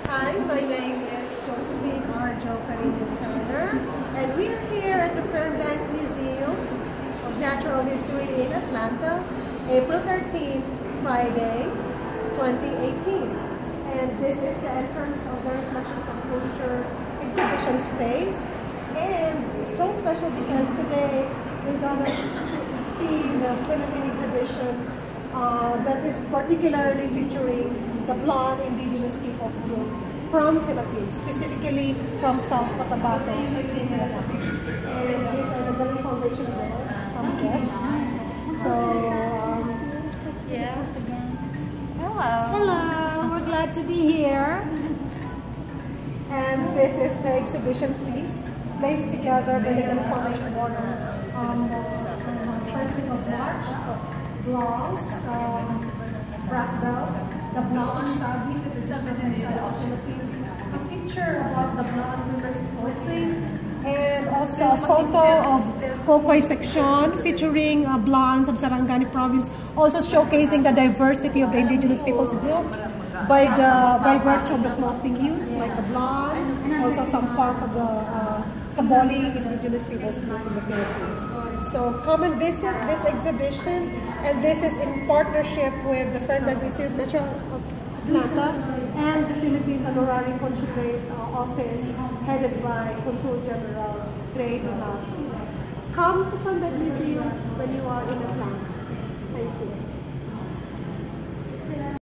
Hi, my name is Josephine Arjho and we are here at the Fernbank Museum of Natural History in Atlanta, April 13, Friday, 2018. And this is the entrance of the Reflections of Culture exhibition space. And it's so special because today we're going to see the Philippine exhibition that is particularly featuring the Blaan indigenous peoples group from Philippines, specifically from South Cotabato. And these are the Blaan Foundation there, some guests. So, yes, again. Hello. Hello, we're glad to be here. And this is the exhibition piece placed together by the Blaan Foundation Board on the first week of March. Blouse, brass belt, the Blaan Tabih, the traditional of Philippines, a feature about the Blaan women's clothing, and also a photo of Pokoy section featuring Blaans of Sarangani province, also showcasing the diversity of the indigenous peoples groups by virtue of the clothing used, like the Blaan, also some parts of the Kaboli indigenous peoples group in the Philippines. So come and visit this exhibition, and this is in partnership with the Fernbank Museum of Atlanta and the Philippines Honorary Consulate Office, headed by Consul General Beaded. Come to Fernbank Museum when you are in Atlanta. Thank you.